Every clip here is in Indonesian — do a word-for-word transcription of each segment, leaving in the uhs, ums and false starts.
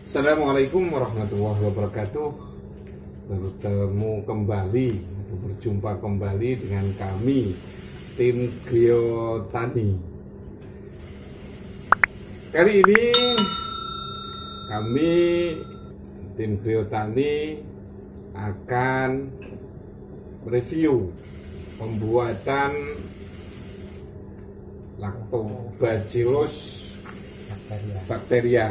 Assalamualaikum warahmatullahi wabarakatuh. Bertemu kembali atau berjumpa kembali dengan kami tim Griyo Tani. Kali ini kami tim Griyo Tani akan review pembuatan Lactobacillus bakteria. bakteria.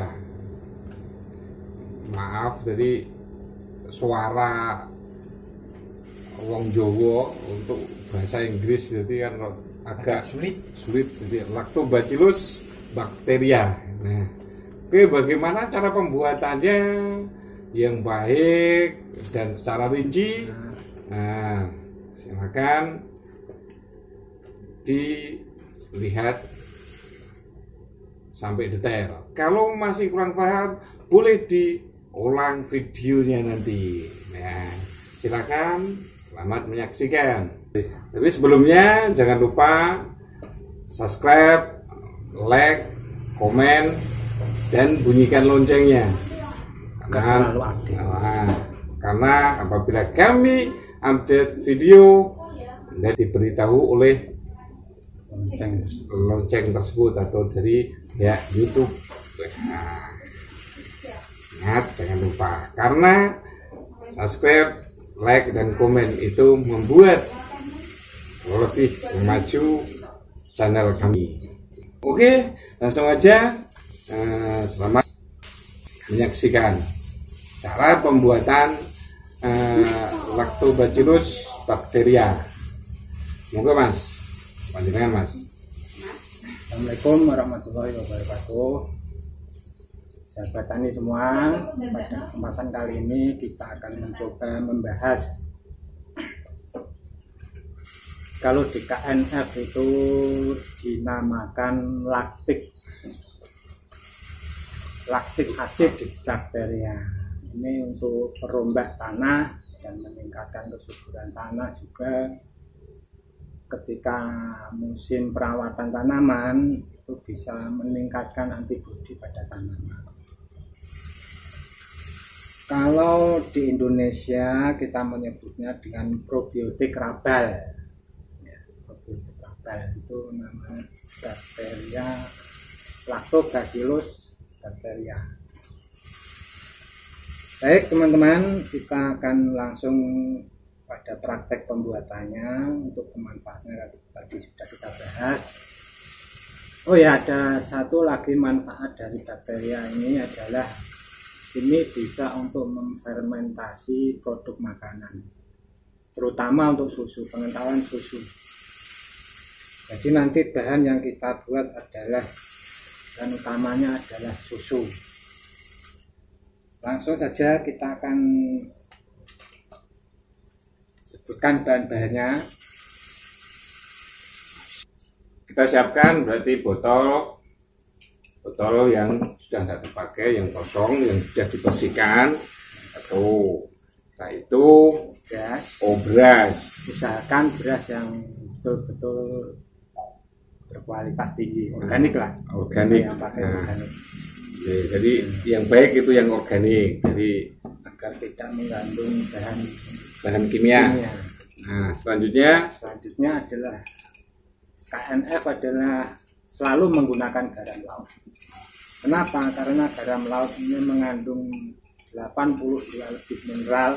Maaf, jadi suara wong Jawa untuk bahasa Inggris jadi kan agak sulit. Sulit. Jadi Lactobacillus bakteria. Nah, oke, bagaimana cara pembuatannya yang baik dan secara rinci? Nah, silakan dilihat sampai detail. Kalau masih kurang paham, boleh diulang videonya nanti. Nah, silakan, selamat menyaksikan. Tapi sebelumnya jangan lupa subscribe, like, komen, dan bunyikan loncengnya. Karena, selalu update. Nah, karena apabila kami update video, Anda diberitahu oleh lonceng lonceng tersebut atau dari ya YouTube. Nah, ingat, jangan lupa, karena subscribe, like, dan komen itu membuat lebih maju channel kami. Oke, langsung aja. eh, selamat menyaksikan cara pembuatan eh, Lactobacillus bakteria. Monggo Mas, panjenengan Mas. Assalamualaikum warahmatullahi wabarakatuh. Sahabat tani semua, pada kesempatan kali ini kita akan mencoba membahas kalau di K N F itu dinamakan laktik laktik asid bakteria. Ini untuk perombak tanah dan meningkatkan kesuburan tanah, juga ketika musim perawatan tanaman itu bisa meningkatkan antibodi pada tanaman. Kalau di Indonesia kita menyebutnya dengan probiotik rabal. Ya, probiotik rabal itu namanya bakteria Lactobacillus bakteria. Baik teman-teman, kita akan langsung pada praktek pembuatannya. Untuk pemanfaatnya tadi sudah kita bahas. Oh ya, ada satu lagi manfaat dari bakteria ini adalah ini bisa untuk memfermentasi produk makanan, terutama untuk susu, pengentalan susu. Jadi nanti bahan yang kita buat adalah, dan utamanya adalah susu. Langsung saja kita akan sebutkan bahan-bahannya. Kita siapkan berarti botol botol yang sudah tidak dipakai, yang kosong, yang sudah dibersihkan. Atau setelah itu Beras, oh beras. usahakan beras yang betul-betul berkualitas tinggi, organik lah. Organik. Yang pakai Nah, organik. ya, jadi yang baik itu yang organik, jadi Agar tidak mengandung bahan bahan kimia. kimia. Nah, selanjutnya Selanjutnya adalah K N F adalah selalu menggunakan garam laut. Kenapa? Karena garam laut ini mengandung delapan puluh dua lebih mineral.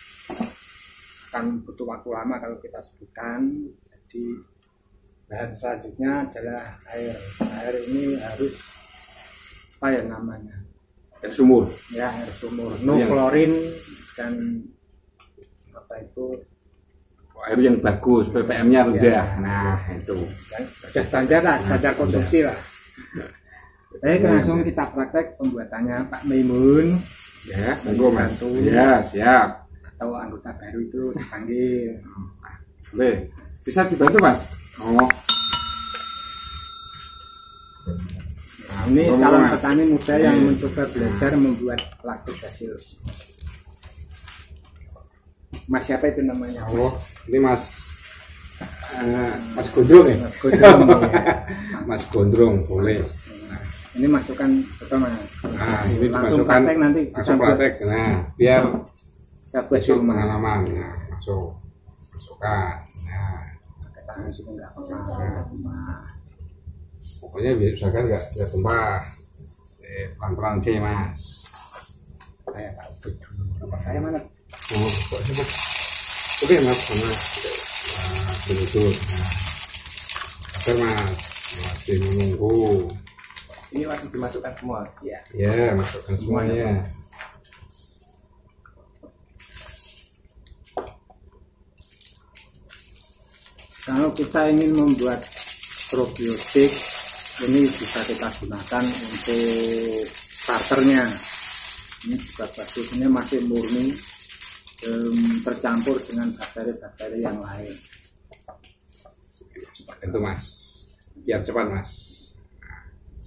Akan butuh waktu lama kalau kita sebutkan. Jadi bahan selanjutnya adalah air. Air ini harus apa ya namanya? air sumur. Ya, air sumur, no klorin dan apa itu, Air yang bagus, P P M-nya rendah. Ya. Nah, itu. dan sudah standar lah, standar konsumsi lah. Baik, langsung kita praktek pembuatannya. Pak Maimun Ya, monggo Mas. Bantu. Ya, siap. atau anggota baru itu dipanggil. Boleh. Bisa dibantu Mas? Oh. Nah, ini Ngomong, calon Mas. petani muda yang Ini. mencoba belajar membuat Lactobacillus. Mas siapa itu namanya? Mas? Oh, ini Mas uh, Mas Gondrong ya? Mas Gondrong, ya. Mas Gondrong, boleh. Ini masukkan betul mas. Nah ini Langsung dimasukkan praktek nanti. langsung praktek. Nah biar Saya buat di besok rumah. pengalaman. Nah masuk masukkan. Nah Pakai tangan juga nggak apa-apa. pokoknya biar usahakan nggak nggak tumpah. Eh, pelan-pelan aja mas. Saya tahu dulu. Nomor saya mana? Oh, kok sibuk? Oke mas, mas. Nah, betul. Nah, sabar mas, masih menunggu. Ini masih dimasukkan semua. Ya. Ya, masukkan semuanya. Kalau kita ingin membuat probiotik, ini bisa kita gunakan untuk starternya. Ini juga bagus, ini masih murni, um, tercampur dengan bakteri-bakteri yang lain. Itu mas, biar cepat mas. Nah,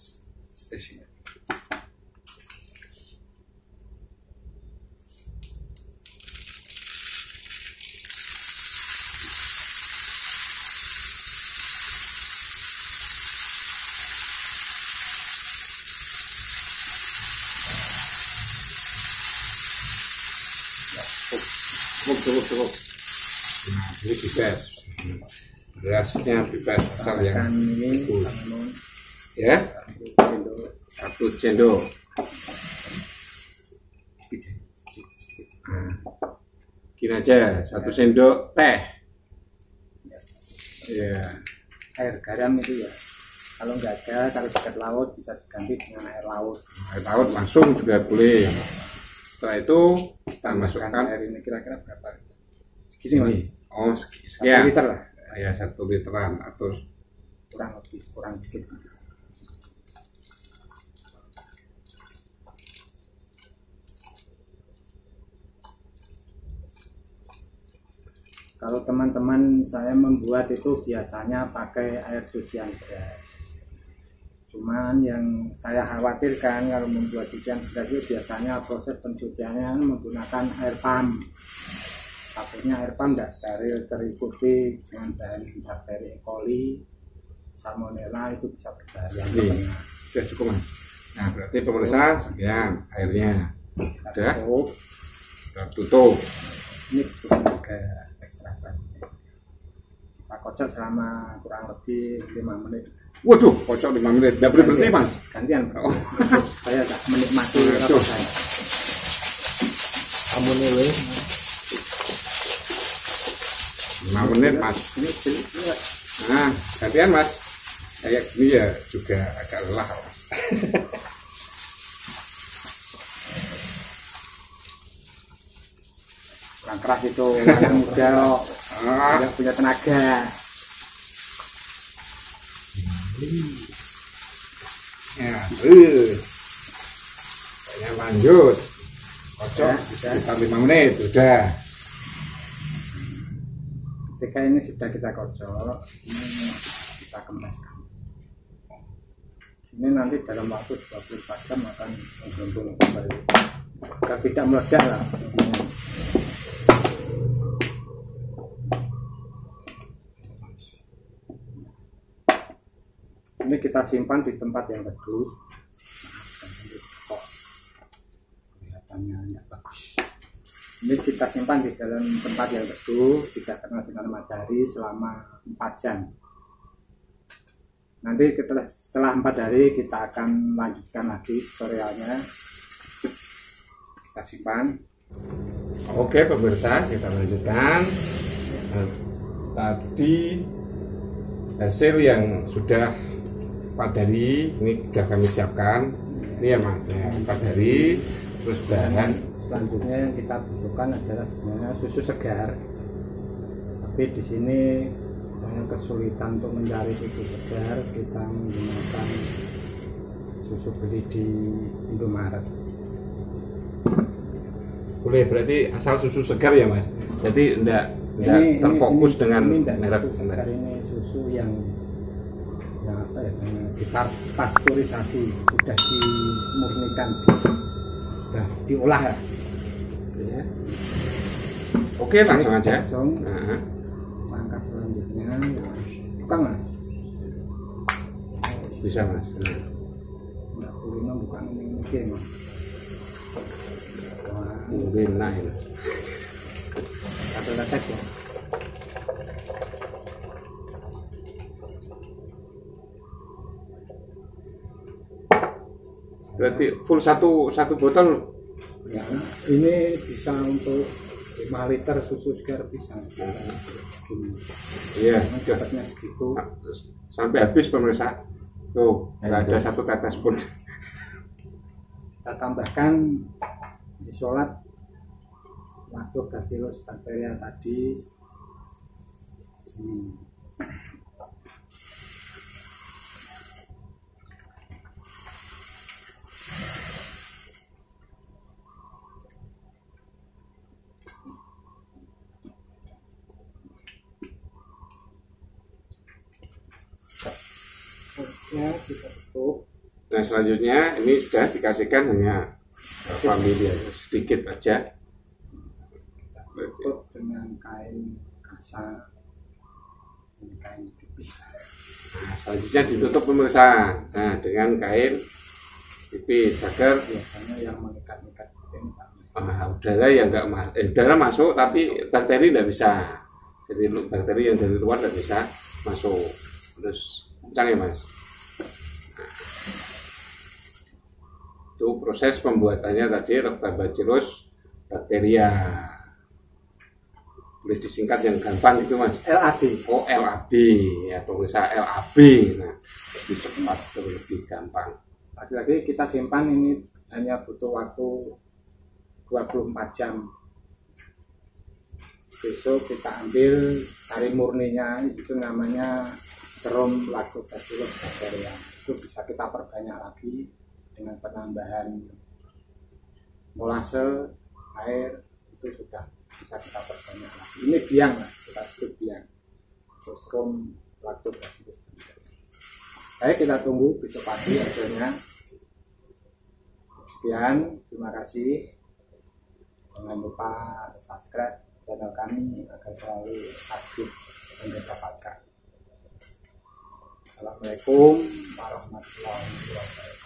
cukup cukup cukup. Nah ini bebas, berasnya bebas asal yang ini full. namun Ya satu cendol. Nah, gini aja satu sendok teh. Ya air garam itu ya. Kalau nggak ada, kalau dekat laut bisa diganti dengan air laut. air laut langsung juga boleh. Setelah itu kita Masukkan masukkan air ini kira-kira berapa? ini. Segini mas. Oh Satu sekian. liter lah. Ya satu literan atau Kurang lebih, kurang dikit. Kalau teman-teman saya membuat itu biasanya pakai air cucian beras. Cuman yang saya khawatirkan kalau membuat cucian beras itu biasanya proses pencuciannya menggunakan air pump. Takutnya air pump tidak steril, terikuti dengan bahan bakteri E. coli, salmonella, itu bisa berbahaya. Ini. Sudah cukup mas. Nah berarti pemirsa sekian airnya. Udah. Tutup. Udah tutup. Ini bukan juga ekstra saja. Kita kocok selama kurang lebih lima menit. Waduh, kocok lima menit. Tidak boleh berhenti mas. Gantian bro. Oh. Saya tak menikmati Nah, rasa tuh. saya. Kamu nih, lima menit mas. Ini, ini, ini Nah gantian mas. Kayak gini ya juga agak lelah mas. kurang keras itu, anak muda kok. Ah, Tidak punya tenaga. ya terus. Kayaknya lanjut. Kocok Ya, bisa. sekitar lima menit. Udah. Ketika ini sudah kita kocok, ini kita kempeskan. Ini nanti dalam waktu dua puluh empat jam akan menggelembung kembali. Agar tidak meledak lah. Ini kita simpan di tempat yang teduh. Kelihatannya nggak bagus. Ini kita simpan di dalam tempat yang teduh, tidak kena sinar matahari selama empat jam. Nanti setelah, setelah empat hari kita akan lanjutkan lagi tutorialnya. Kita simpan. Oke pemirsa, kita lanjutkan. Nah, tadi hasil yang sudah empat hari ini sudah kami siapkan. Ini ya mas, ya empat hari. Terus bahan Selanjutnya yang kita butuhkan adalah sebenarnya susu segar. Tapi di sini saya kesulitan untuk mencari susu segar. Kita menggunakan susu beli di Indomaret. boleh, berarti asal susu segar ya mas. Jadi enggak enggak terfokus ini, dengan ini enggak merek susu segar, ini susu yang yang apa ya, yang dipasteurisasi, sudah dimurnikan, sudah diolah ya. ya. Oke langsung aja. Langsung. Nah, Langkah selanjutnya tukang mas. bisa mas. Nah. Mbak Kulino bukan mungkin. Wah, enak ini. satu tetes ya. Berarti full satu satu botol. Ya, ini bisa untuk lima liter susu segar bisa. Iya, Nah, dapatnya segitu. sampai habis pemirsa. Tuh, nggak ada satu tetes pun. Kita tambahkan isolat Lactobacillus bakteria tadi sini. Ya, kita tutup. Nah selanjutnya ini sudah dikasihkan hanya berapa mili aja, sedikit aja. Tutup dengan kain kasar, dengan kain tipis. Nah, selanjutnya ditutup pemirsa. Nah dengan kain tipis agar Biasanya yang mengikat-ikat seperti ini Pak. ah, udara yang enggak ma eh, udara masuk tapi bakteri tidak bisa. Jadi lu- bakteri yang dari luar tidak bisa masuk. Terus kencang ya mas. Nah, itu proses pembuatannya tadi Lactobacillus bakteria. Boleh disingkat yang gampang itu mas. L A D. Oh L A B ya pemirsa L A B. Nah lebih cepat lebih gampang. Lagi-lagi kita simpan ini hanya butuh waktu dua puluh empat jam. Besok kita ambil sari murninya, itu namanya serum Lactobacillus bakteria. Itu bisa kita perbanyak lagi dengan penambahan molase, air, itu sudah bisa kita perbanyak lagi. Ini biang lah, kita sebut biang. Terus serum Lactobacillus bakteria. Baik, kita tunggu besok pagi hasilnya. Sekian, terima kasih. Jangan lupa subscribe channel kami agar selalu aktif dan mendapatkan. Assalamualaikum warahmatullahi wabarakatuh.